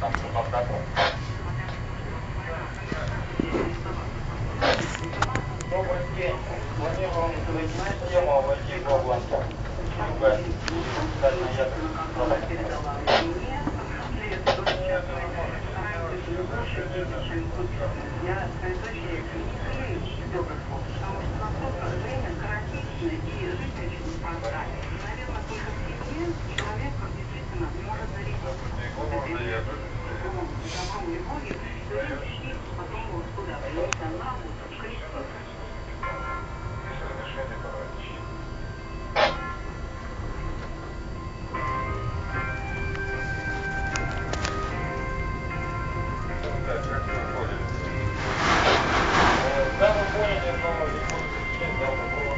Добрый день. Планируем съема войти в область юга. Да, вы поняли, но не будет причин для такого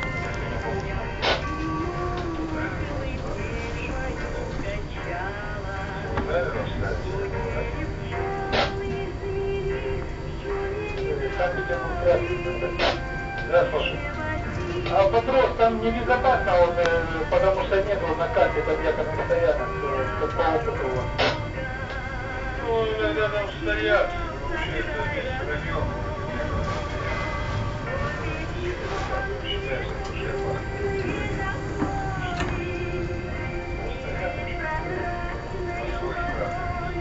Здравствуйте. А вопрос, там небезопасно, вот, потому что нету на карте объектов постоянно, как по опыту у вас. Ну, иногда там стоят, вообще это весь район. Считается, что все опасно. Стоят, на свой страх.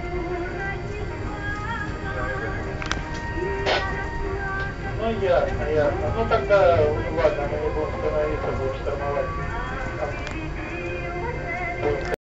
Ну, ясно, ясно. Ну, тогда, ладно, мы не будем становиться, будем штурмовать.